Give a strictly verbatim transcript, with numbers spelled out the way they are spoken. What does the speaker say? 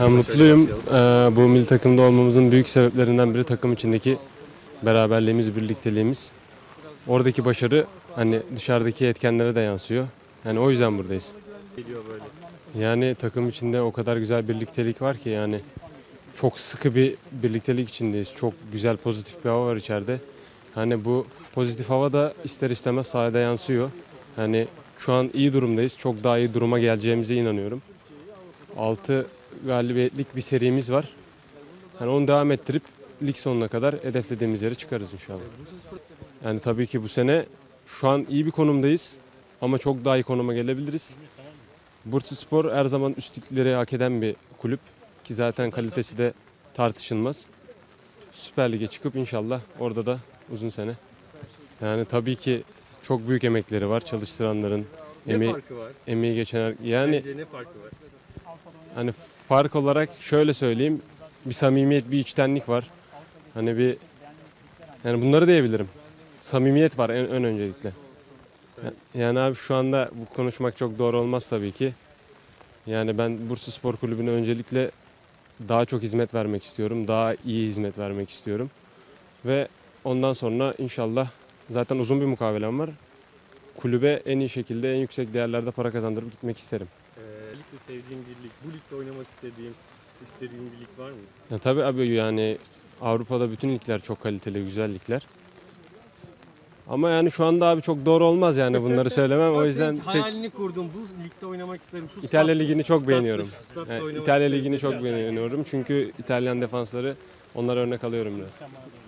Ben mutluyum. Ee, bu milli takımda olmamızın büyük sebeplerinden biri takım içindeki beraberliğimiz, birlikteliğimiz. Oradaki başarı hani dışarıdaki etkenlere de yansıyor. Yani o yüzden buradayız. Geliyor böyle. Yani takım içinde o kadar güzel birliktelik var ki yani çok sıkı bir birliktelik içindeyiz. Çok güzel pozitif bir hava var içeride. Hani bu pozitif hava da ister istemez sahada yansıyor. Hani şu an iyi durumdayız. Çok daha iyi duruma geleceğimize inanıyorum. altı galibiyetlik bir serimiz var. Hani onu devam ettirip lig sonuna kadar hedeflediğimiz yere çıkarız inşallah. Yani tabii ki bu sene şu an iyi bir konumdayız ama çok daha iyi konuma gelebiliriz. Bursaspor her zaman üstlükleri hak eden bir kulüp ki zaten kalitesi de tartışılmaz. Süper Lig'e çıkıp inşallah orada da uzun sene. Yani tabii ki çok büyük emekleri var çalıştıranların. Ne Emeği, farkı var? emeği geçen yani Sence ne farkı var? hani fark olarak şöyle söyleyeyim. Bir samimiyet, bir içtenlik var. Hani bir yani bunları diyebilirim. Samimiyet var en, ön öncelikle. Yani abi şu anda bu konuşmak çok doğru olmaz tabii ki. Yani ben Bursaspor Kulübü'ne öncelikle daha çok hizmet vermek istiyorum. Daha iyi hizmet vermek istiyorum. Ve ondan sonra inşallah zaten uzun bir mukavelem var. Kulübe en iyi şekilde en yüksek değerlerde para kazandırıp gitmek isterim. Ee, ligde sevdiğin bir lig, bu ligde oynamak istediğin, istediğin bir lig var mı? Ya tabii abi yani Avrupa'da bütün ligler çok kaliteli, güzel ligler. Ama yani şu anda abi çok doğru olmaz yani bunları söylemem. O Nasıl yüzden pek hayalini kurdum, bu ligde oynamak isterim. Şu İtalya stat- Ligi'ni çok statta- beğeniyorum. şu statta Yani oynamak İtalya isterim. Ligi'ni çok beğeniyorum. Çünkü İtalyan defansları onlara örnek alıyorum biraz.